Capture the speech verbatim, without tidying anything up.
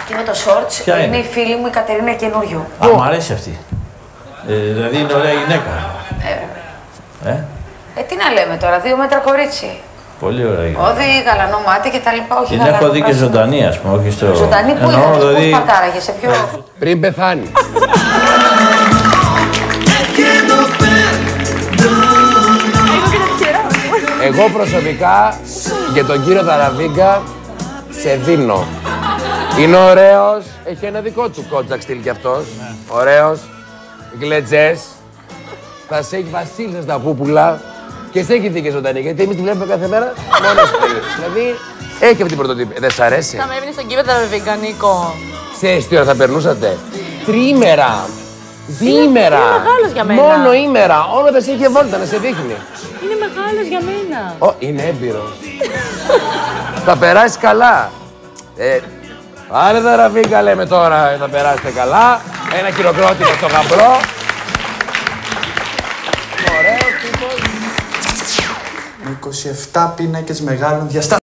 Αυτή με το shorts είναι, είναι η φίλη μου η Κατερίνα Καινούριου. Α, μου αρέσει αυτή. Ε, δηλαδή είναι ωραία γυναίκα. Ε, ε. ε, τι να λέμε τώρα, δύο μέτρα κορίτσι. Πολύ ωραία γυναίκα. Όδη, γαλανό μάτι και τα λοιπά, όχι την έχω δει και ζωντανή, ας πούμε, όχι στο... Ζωντανή που Εννοώ, είχατε, δηλαδή... πώς παρκάραγε, σε ποιο... Πριν πεθάνει. Εγώ προσωπικά για τον κύριο Ταραβίγκα σε δίνω. Είναι ωραίος, έχει ένα δικό του κότζακ στυλ κι αυτός. Ωραίος, γλετζές. Θα σε έχει βασίλισσα στα πούπουλα και σε έχει δει και ζωντανή. Γιατί εμείς τη βλέπουμε κάθε μέρα μόνος του. Δηλαδή έχει αυτή την πρωτοτύπη. Δεν σ' αρέσει? Θα με έβγαινε στον κύριο Ταραβίγκα, Νίκο. Ξέρεις τι ώρα θα περνούσατε? Τρίμερα. Διήμερα. Είναι μεγάλος για μένα. Μόνο ήμερα. Όλα τα σε είχε βόλτα να σε δείχνει. Είναι μεγάλος για μένα. Ω, είναι έμπειρος. Θα περάσει καλά. Ε, Άρε Ταραβίγκα λέμε τώρα, θα περάσετε καλά. Ένα χειροκρότημα στο γαμπρό. Ωραίος τύπος. είκοσι επτά πίνακες μεγάλων διαστάσεων.